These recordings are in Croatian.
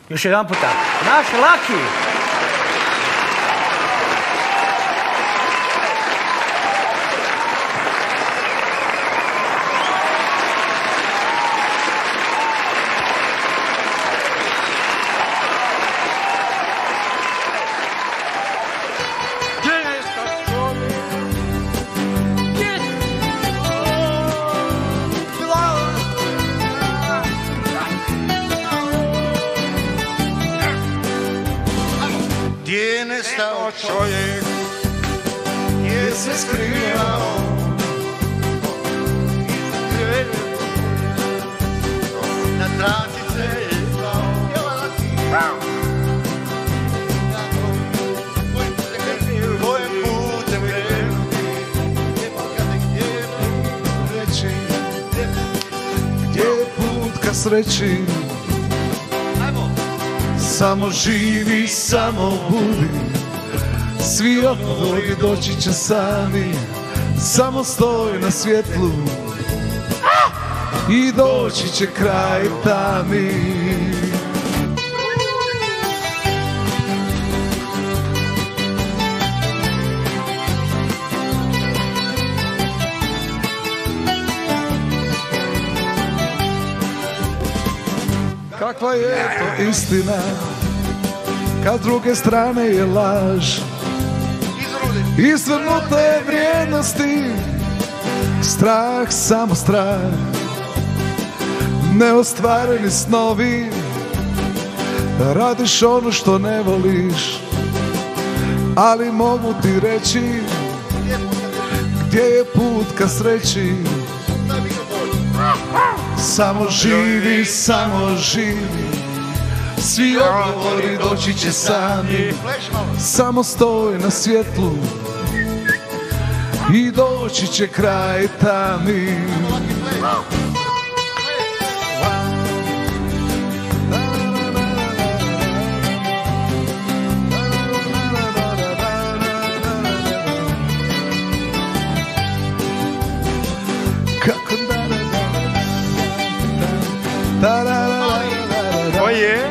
Još jedan puta. Naš Laki. Gdje je nestao čovjek, gdje se skrivao, na tračice je pao, tvojim putem krenuti, gdje je put ka sreći? Samo živi, samo budi, svi odgovori doći će sami. Samo stoj na svjetlu i doći će kraj tami. Kakva je to istina, kad s druge strane je laž, izvrnute vrijednosti, strah, samo strah, neostvareni snovi, radiš ono što ne voliš, ali mogu ti reći gdje je put ka sreći. Samo živi, samo živi, svi odgovori doći će sami. Samo stoj na svjetlu i doći će kraj tami. Ko je?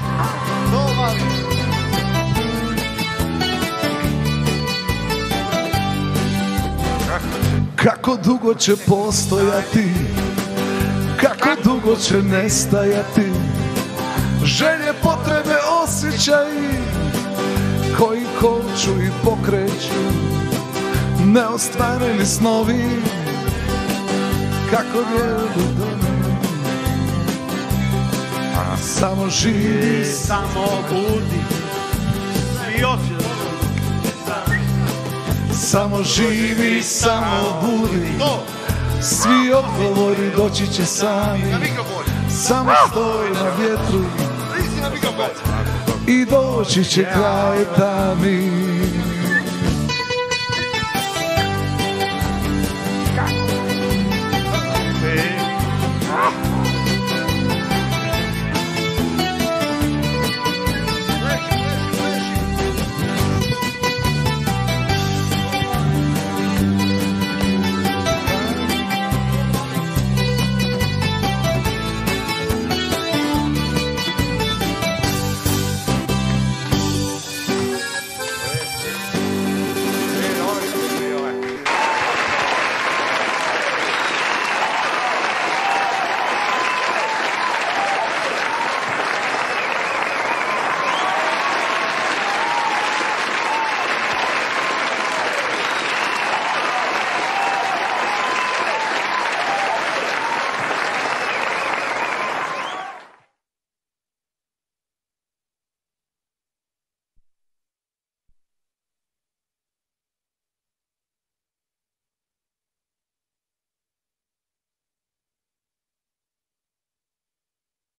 Kako dugo će postojati, kako dugo će nestajati želje, potrebe, osjećaji koji koču i pokreću neostvareni snovi. Kako vjeru do mene, samo živi, samo budi, svi osjećaji. Samo živi, samo budi, svi odgovori doći će sami. Samo stoj na vjetru i doći će kraj tami.